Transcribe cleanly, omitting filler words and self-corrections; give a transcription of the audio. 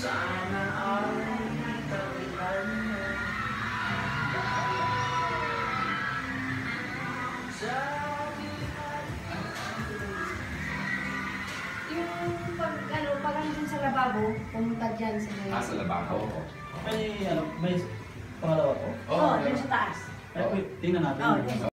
Yung pag nandun sa lababo, pumunta dyan sa may... Sa lababo. May pangalawa po? Oo, dyan sa taas. Ay, tingnan natin.